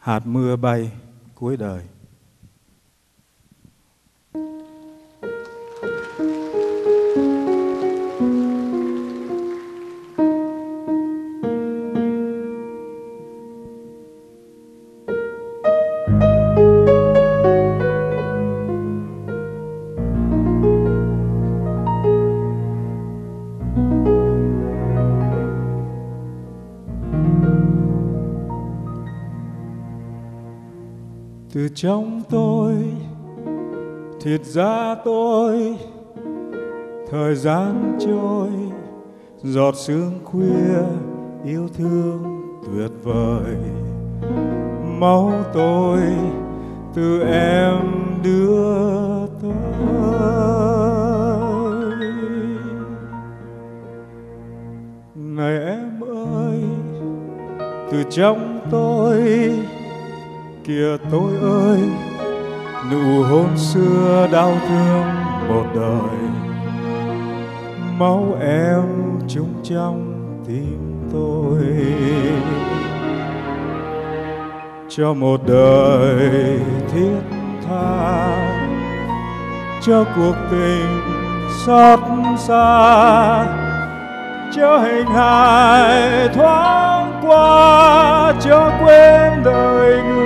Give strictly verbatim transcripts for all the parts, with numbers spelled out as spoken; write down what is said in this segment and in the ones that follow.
hạt mưa bay cuối đời. Từ trong tôi thịt ra tôi, thời gian trôi giọt sương khuya yêu thương tuyệt vời. Máu tôi từ em đưa tới. Này em ơi, từ trong tôi kìa tôi ơi, nụ hôn xưa đau thương một đời. Máu em chung trong tim tôi, cho một đời thiết tha, cho cuộc tình xót xa, cho hình hài thoáng qua, cho quên đời người.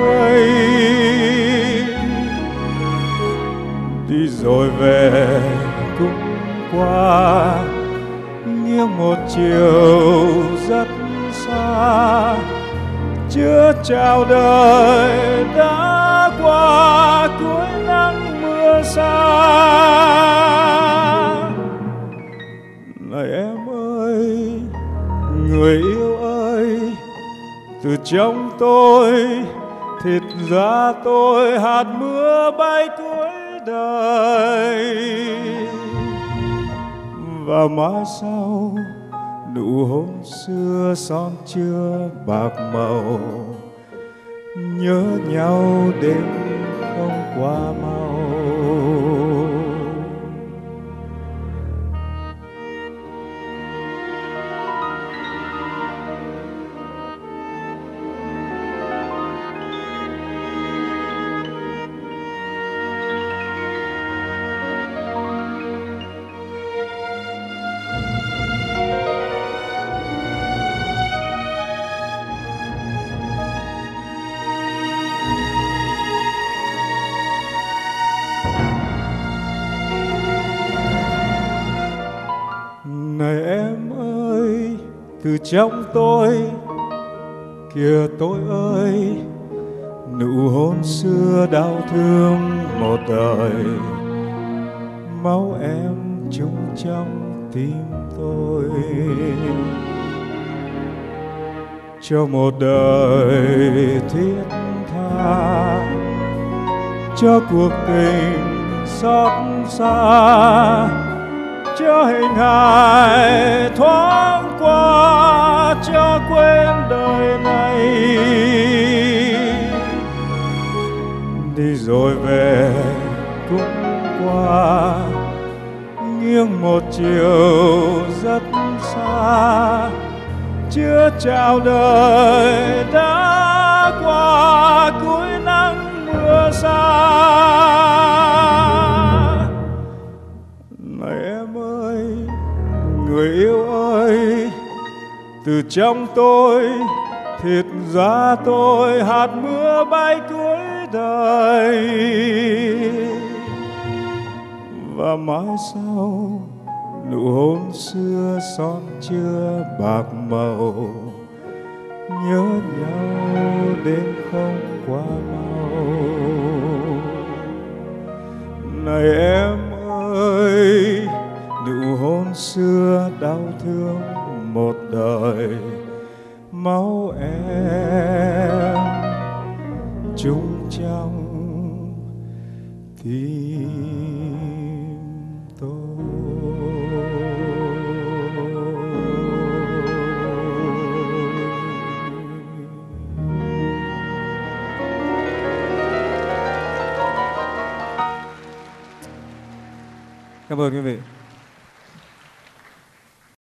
Đi rồi về cũng qua, nghiêng một chiều rất xa, chưa chào đời đã qua cuối nắng mưa xa. Này em ơi, người yêu ơi, từ trong tôi thịt ra tôi, hạt mưa bay cuối đời. Và mãi sau nụ hôn xưa son chưa bạc màu, nhớ nhau đến không qua mau. Này em ơi, từ trong tôi kìa tôi ơi, nụ hôn xưa đau thương một đời. Máu em chung trong tim tôi, cho một đời thiết tha, cho cuộc tình xót xa, cho hình hài thoáng qua, cho quên đời này. Đi rồi về cũng qua, nghiêng một chiều rất xa, chưa chào đời đã qua cuối nắng mưa xa. Này em ơi, người yêu ơi, từ trong tôi thịt ra tôi, hạt mưa bay cuối đời. Và mãi sau nụ hôn xưa son chưa bạc màu, nhớ nhau đến không qua mau. Này em ơi, nụ hôn xưa đau thương một đời. Máu em chung trong tim tôi. Cảm ơn quý vị.